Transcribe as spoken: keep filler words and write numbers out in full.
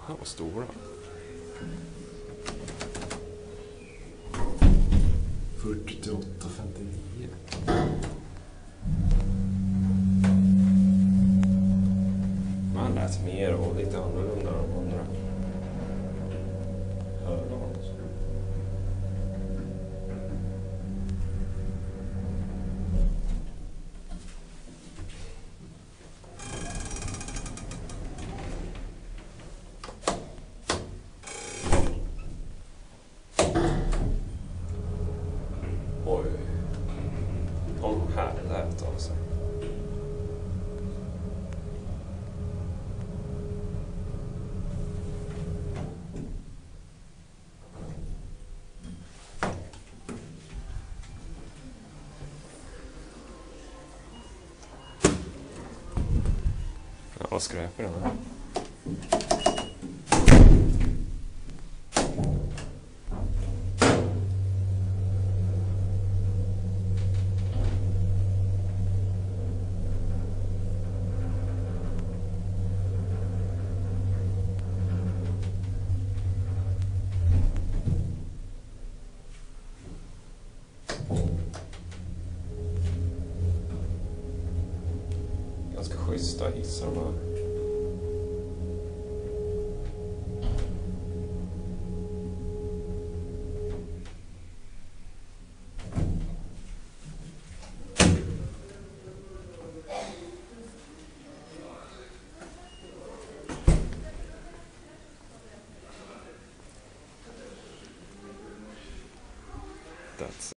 Här var stora. fyrtioåtta femtionio. Man lät mer och lite annorlunda än de andra. Hörde man också. Oj. De här lät alltså. Ja, vad skräper den här? Ganska schyssta hissar de här. That's